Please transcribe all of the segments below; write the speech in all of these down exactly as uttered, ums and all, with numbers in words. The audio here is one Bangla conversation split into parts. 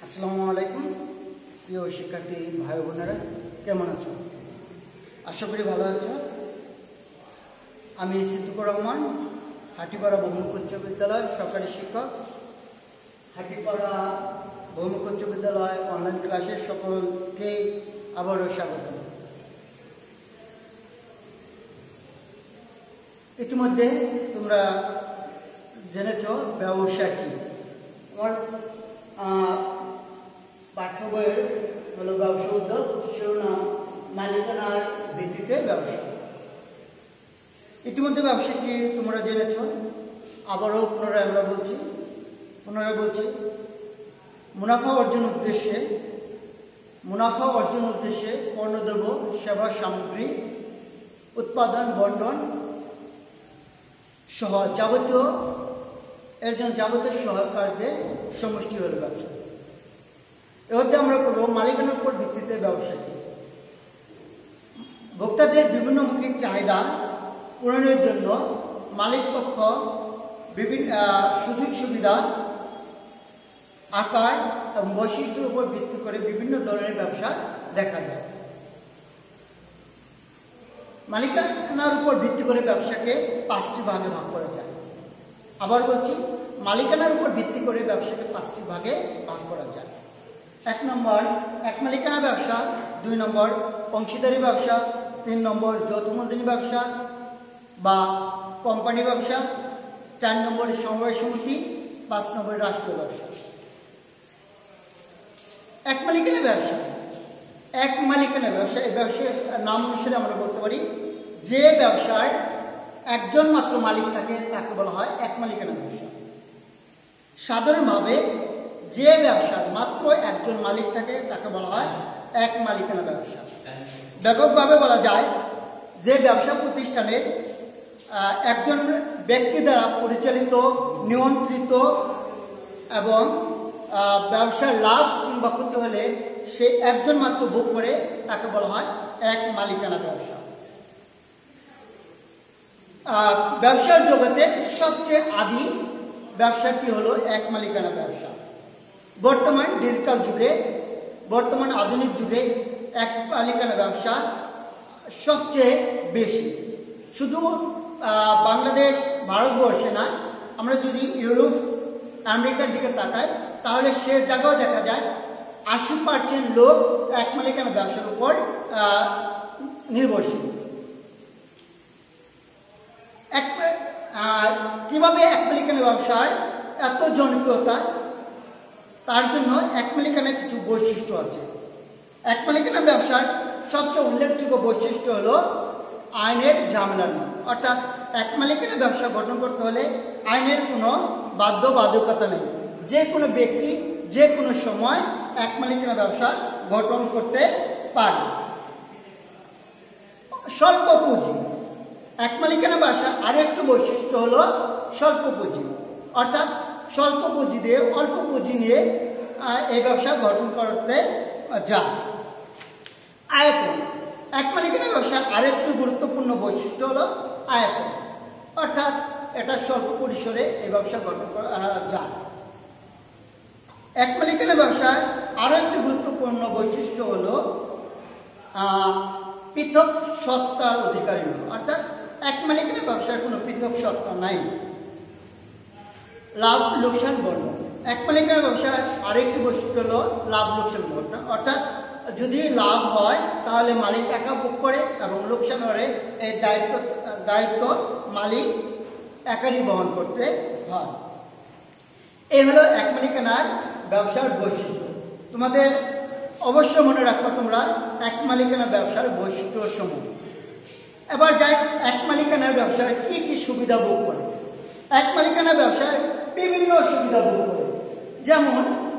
আসসালামু আলাইকুম প্রিয় শিক্ষার্থী ভাই বোনেরা, কেমন আছো? আশা করি ভালো আছো। আমি সিদ্দিকুর রহমান, হাটিপাড়া বহুমুখী উচ্চ বিদ্যালয় সরকারি শিক্ষক। হাটিপাড়া বহুমুখী উচ্চ বিদ্যালয় অনলাইন ক্লাসে সকলকে আবারও স্বাগত। ইতিমধ্যে তোমরা জেনেছ ব্যবসা কি। আমার পাঠ্য বইয়ের হলো ব্যবসা উদ্যোগ, শিরোনাম মালিকানার ভিত্তিতে ব্যবসা। ইতিমধ্যে ব্যবসা কি তোমরা জেনেছ, আবারও পুনরায় আমরা বলছি পুনরায় বলছি মুনাফা অর্জন উদ্দেশ্যে মুনাফা অর্জন উদ্দেশ্যে পণ্যদ্রব্য সেবা সামগ্রী উৎপাদন বন্টন সহ যাবতীয় এর জন্য যাবতীয় সহায়ক কার্যের সমষ্টি হল ব্যবসা। এর মধ্যে আমরা করব মালিকানার উপর ভিত্তিতে ব্যবসা কি। ভোক্তাদের বিভিন্নমুখী চাহিদা পূরণের জন্য মালিক পক্ষ বিভিন্ন সুযোগ সুবিধা আকার এবং বৈশিষ্ট্যের উপর ভিত্তি করে বিভিন্ন ধরনের ব্যবসা দেখা যায়। মালিকানার উপর ভিত্তি করে ব্যবসাকে পাঁচটি ভাগে ভাগ করা যায়। আবার বলছি, মালিকানার উপর ভিত্তি করে ব্যবসাকে পাঁচটি ভাগে ভাগ করা যায়। এক নম্বর এক মালিকানা ব্যবসা, দুই নম্বর অংশীদারি ব্যবসা, তিন নম্বর যৌথ মূলধনী ব্যবসা বা কোম্পানি ব্যবসা, চার নম্বর সমবায় সমিতি, পাঁচ নম্বর রাষ্ট্রীয় ব্যবসা। এক মালিকানা ব্যবসা এক মালিকানা ব্যবসা এই ব্যবসার নাম অনুসারে আমরা বলতে পারি যে ব্যবসার একজন মাত্র মালিক থাকে তাকে বলা হয় এক মালিকানা ব্যবসা। সাধারণভাবে যে ব্যবসার মাত্র একজন মালিক থাকে তাকে বলা হয় এক মালিকানা ব্যবসা। ব্যাপকভাবে বলা যায় যে ব্যবসা প্রতিষ্ঠানের একজন ব্যক্তি দ্বারা পরিচালিত, নিয়ন্ত্রিত এবং ব্যবসার লাভ কিংবা ক্ষতি হলে সে একজন মাত্র ভোগ করে তাকে বলা হয় এক মালিকানা ব্যবসা। ব্যবসার জগতে সবচেয়ে আদি ব্যবসাটি হলো এক মালিকানা ব্যবসা। বর্তমান ডিজিটাল যুগে, বর্তমান আধুনিক যুগে এক মালিকানা ব্যবসা সবচেয়ে বেশি। শুধু বাংলাদেশ ভারতবর্ষে না, আমরা যদি ইউরোপ আমেরিকার দিকে তাকাই তাহলে সে জায়গাও দেখা যায় আশি পার্সেন্ট লোক এক মালিকানা ব্যবসার উপর নির্ভরশীল। এক কিভাবে এক মালিকানা ব্যবসার এত জনপ্রিয়তা, তার জন্য এক মালিকানার কিছু বৈশিষ্ট্য আছে। এক মালিকানা ব্যবসার সবচেয়ে উল্লেখযোগ্য বৈশিষ্ট্য হলো আইনের ঝামেলা নেই। অর্থাৎ এক মালিকানা ব্যবসা গঠন করতে হলে আইনের কোনো বাধ্যবাধকতা নেই। যে কোনো ব্যক্তি যে কোনো সময় এক মালিকানা ব্যবসা গঠন করতে পারে। স্বল্প পুঁজি এক মালিকানা ব্যবসার আরেকটি বৈশিষ্ট্য হলো স্বল্প পুঁজি। অর্থাৎ স্বল্প পুঁজি দিয়ে অল্প পুঁজি নিয়ে এই ব্যবসা গঠন করতে যায়। আয়তন এক মালিকানা ব্যবসার আরেকটি গুরুত্বপূর্ণ বৈশিষ্ট্য হলো আয়তন। অর্থাৎ এটা স্বল্প পরিসরে এই ব্যবসা গঠন করা যায়। এক মালিকানা ব্যবসার আরো একটি গুরুত্বপূর্ণ বৈশিষ্ট্য হলো পৃথক সত্তার অধিকারী হলো। অর্থাৎ এক মালিকানা ব্যবসার কোনো পৃথক সত্তা নাই। লাভ লোকসান বন্টন এক মালিকানা ব্যবসার আরেকটি বৈশিষ্ট্য হলো লাভ লোকসান বন্টন। অর্থাৎ যদি লাভ হয় তাহলে মালিক একা ভোগ করে এবং লোকসান হলে এই দায়িত্ব দায়িত্ব মালিক একারই বহন করতে হয়। এই হলো এক মালিকানার ব্যবসার বৈশিষ্ট্য। তোমাদের অবশ্য মনে রাখবা তোমরা এক মালিকানা ব্যবসার বৈশিষ্ট্য সমূহ। এবার যাই এক মালিকানার ব্যবসার কি কি সুবিধা ভোগ করে। এক মালিকানা ব্যবসার বিভিন্ন সুবিধা ভোগ করে, যেমন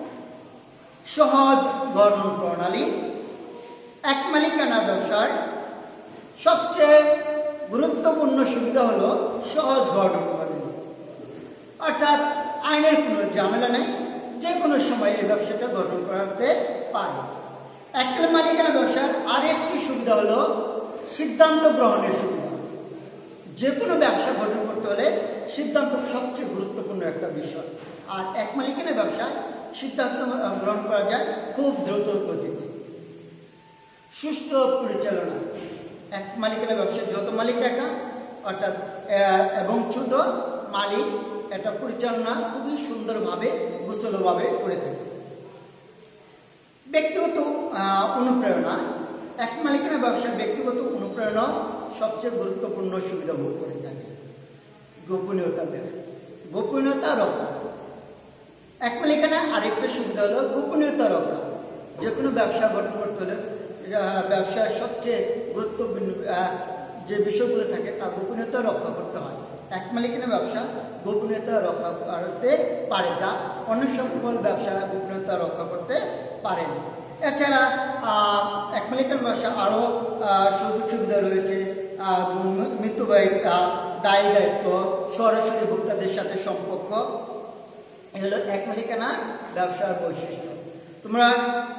সহজ গঠন প্রণালী। এক মালিকানা ব্যবসার সবচেয়ে গুরুত্বপূর্ণ সুবিধা হলো সহজ গঠন প্রণালী। অর্থাৎ আইনের কোনো ঝামেলা নেই, যে কোনো সময় এই ব্যবসাটা গঠন করতে পারে। এক মালিকানা ব্যবসার আরেকটি সুবিধা হলো সিদ্ধান্ত গ্রহণের সুবিধা। যে কোনো ব্যবসা গঠন করতে হলে সিদ্ধান্ত সবচেয়ে গুরুত্বপূর্ণ একটা বিষয়। আর এক মালিকানা ব্যবসা সিদ্ধান্ত গ্রহণ করা যায় খুব দ্রুত গতিতে। সুষ্ঠু পরিচালনা, এক মালিকানা ব্যবসায় যত মালিক একা অর্থাৎ এবং ছোট মালিক এটা পরিচালনা খুবই সুন্দরভাবে গোছালোভাবে করে থাকে। ব্যক্তিগত অনুপ্রেরণা, এক মালিকানা ব্যবসার ব্যক্তিগত অনুপ্রেরণা সবচেয়ে গুরুত্বপূর্ণ সুবিধা ভোগ করে থাকে। গোপনীয়তা দেয়, গোপনীয়তা রক্ষা। এক মালিকানা আরেকটা সুবিধা হলো গোপনীয়তা রক্ষা। যে কোনো ব্যবসা গঠন করতে হলে ব্যবসার সবচেয়ে গুরুত্বপূর্ণ যে বিষয়গুলো থাকে তা গোপনীয়তা রক্ষা করতে হয়। এক মালিকানা ব্যবসা গোপনীয়তা রক্ষা করতে পারে, যা অন্য সকল ব্যবসা গোপনীয়তা রক্ষা করতে পারে না। এছাড়া এক মালিকানা ব্যবসা আরও সুযোগ সুবিধা রয়েছে, মৃত্যুবাহিতা, দায়ী দায়িত্ব, সরাসরি ভোক্তাদের সাথে সম্পর্ক, এগুলো এক মালিকানা ব্যবসার বৈশিষ্ট্য। তোমরা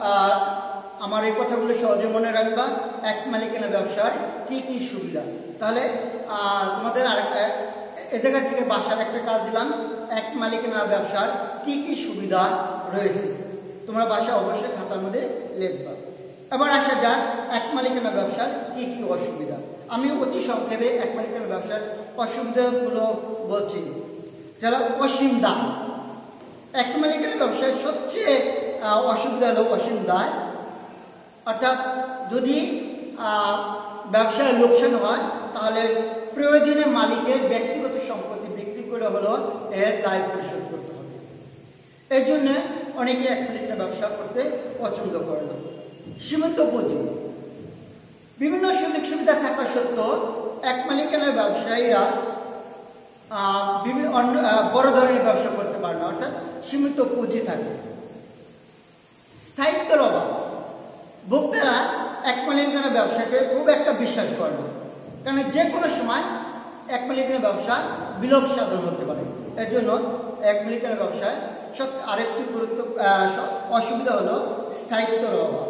আমার এই কথাগুলো সহজে মনে রাখবা। এক মালিকানা ব্যবসার কি কি সুবিধা, তাহলে তোমাদের আরেকটা এ জায়গা থেকে বাসার একটা কাজ দিলাম, এক মালিকানা ব্যবসার কি কি সুবিধা রয়েছে তোমরা বাসা অবশ্যই খাতার মধ্যে লিখবা। এবার আসা যাক এক মালিকানা ব্যবসার কি কি অসুবিধা। আমি অতি সংক্ষেপে এক মালিকানা ব্যবসার অসুবিধাগুলো বলছি। যারা অসীম দায়, এক মালিকানা ব্যবসার সবচেয়ে অসুবিধা হলো অসীম দায়, অর্থাৎ যদি ব্যবসায় লোকসান হয় তাহলে প্রয়োজনে মালিকের ব্যক্তিগত সম্পত্তি বিক্রি করে হলো এর দায় পরিশোধ করতে হবে। এই জন্য অনেকে এক মালিকানা ব্যবসা করতে পছন্দ করে না। সীমিত পুঁজি, বিভিন্ন সুযোগ সুবিধা থাকা সত্ত্বেও এক মালিকানা ব্যবসায়ীরা বিভিন্ন অন্য বড় ধরনের ব্যবসা করতে পারে না, অর্থাৎ সীমিত পুঁজি থাকে। স্থায়িত্বের অভাব, ভোক্তারা এক মালিকানা ব্যবসাকে খুব একটা বিশ্বাস করে না, কারণ যে কোনো সময় এক মালিকানা ব্যবসা বিলোপ সাধন হতে পারে। এর জন্য এক মালিকানা ব্যবসায় সব আরেকটি গুরুত্ব অসুবিধা হলো স্থায়িত্বের অভাব।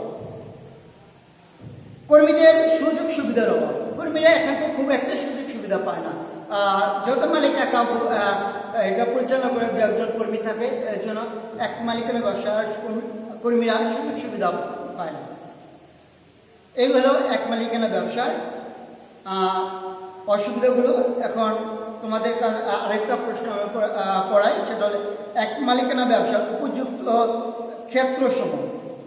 কর্মীদের সুযোগ সুবিধার অভাব, কর্মীরা এখান থেকে খুব একটা সুযোগ সুবিধা পায় না। যত মালিক একা এটা পরিচালনা করে দু একজন কর্মী থাকে, এর জন্য এক মালিকানা ব্যবসার কর্মীরা সুযোগ সুবিধা পায় না। এই হলো এক মালিকানা ব্যবসার অসুবিধাগুলো। এখন তোমাদের কাছে আরেকটা প্রশ্ন পড়াই, সেটা হলো এক মালিকানা ব্যবসার উপযুক্ত ক্ষেত্রসমূহ।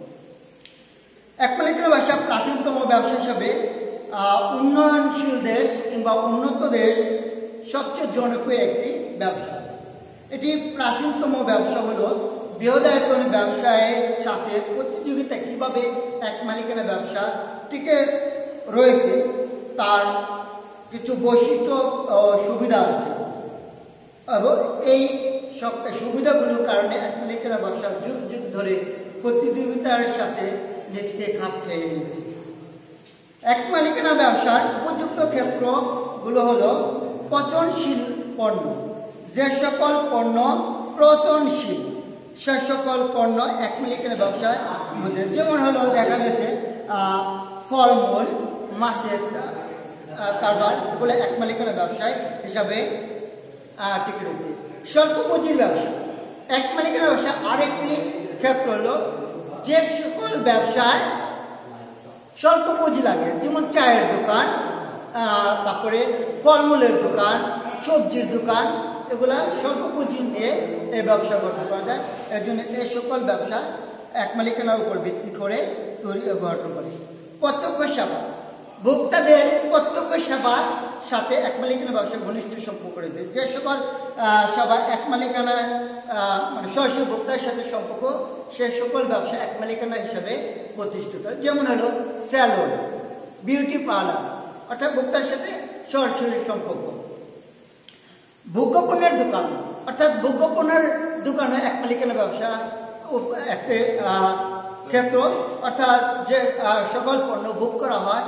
এক মালিকানা ব্যবসা প্রাচীনতম ব্যবসা হিসাবে উন্নয়নশীল দেশ কিংবা উন্নত দেশ সবচেয়ে জনপ্রিয় একটি ব্যবসা। এটি প্রাচীনতম ব্যবসা হলো বৃহদায়তন ব্যবসায়ের সাথে প্রতিযোগিতা কিভাবে এক মালিকানা ব্যবসা টিকে রয়েছে তার কিছু বৈশিষ্ট্য ও সুবিধা আছে, এবং এই সব সুবিধাগুলোর কারণে এক মালিকানা ব্যবসা যুগ যুগ ধরে প্রতিযোগিতার সাথে নিজেকে খাপ খেয়ে নিয়েছে। এক মালিকানা ব্যবসার উপযুক্ত ক্ষেত্রগুলো হলো পচনশীল পণ্য, যে সকল পণ্য পচনশীল সে সকল পণ্য এক মালিকানা ব্যবসার মধ্যে, যেমন হলো দেখা গেছে ফলমূল, মাছের কারবার, এগুলো এক মালিকানা ব্যবসায় হিসাবে টিকে রয়েছে। স্বল্প পুঁজির ব্যবসা, এক মালিকানা ব্যবসা আরেকটি ক্ষেত্র হলো যে সকল ব্যবসায় স্বল্প পুঁজি লাগে, যেমন চায়ের দোকান, তারপরে ফলমূলের দোকান, সবজির দোকান, এগুলা স্বল্প পুঁজি নিয়ে এই ব্যবসা গঠন করা যায়। এর জন্য এই সকল ব্যবসা এক মালিকানার উপর ভিত্তি করে তৈরি গঠন করে। প্রত্যক্ষ সেবা, ভোক্তাদের প্রত্যক্ষ সেবার সাথে এক মালিকানা ব্যবসা ঘনিষ্ঠ সম্পর্ক রয়েছে। যে সকল সেবা এক মালিকানা মানে সরাসরি ভোক্তার সাথে সম্পর্ক, সে সকল ব্যবসা এক মালিকানা হিসাবে প্রতিষ্ঠিত। যেমন হলো স্যালন, বিউটি পার্লার, অর্থাৎ ভোক্তার সাথে সরাসরি সম্পর্ক। ভোগ্যপণ্যের দোকান, অর্থাৎ ভোগ্যপণ্যের দোকানে এক মালিকানা ব্যবসা একটি ক্ষেত্র, অর্থাৎ যে সকল পণ্য ভোগ করা হয়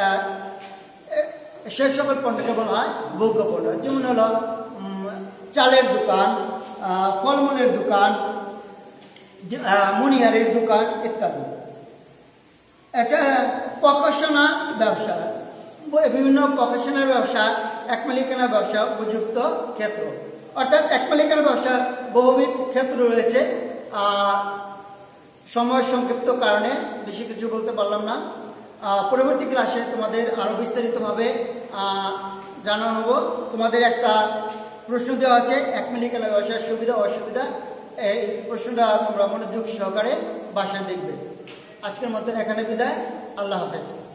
সে সকল পণ্যকে বলা হয় ভোগ্যপণ্য। যেমন হলো চালের দোকান, ফলমূলের দোকান, মনিহারের দোকান ইত্যাদি। এছাড়া প্রকাশনা ব্যবসা, বিভিন্ন প্রকাশনার ব্যবসা এক মালিকানা ব্যবসা উপযুক্ত ক্ষেত্র, অর্থাৎ এক মালিকানা ব্যবসা বহুবিধ ক্ষেত্র রয়েছে। সময় সংক্ষিপ্ত কারণে বেশি কিছু বলতে পারলাম না। পরবর্তী ক্লাসে তোমাদের আরও বিস্তারিতভাবে জানানো হবো। তোমাদের একটা প্রশ্ন দেওয়া আছে এক মিনিট কেনা ব্যবসার সুবিধা অসুবিধা, এই প্রশ্নটা তোমরা মনোযোগ সহকারে বাসায় দেখবে। আজকের মতন এখানে বিদায়, আল্লাহ হাফেজ।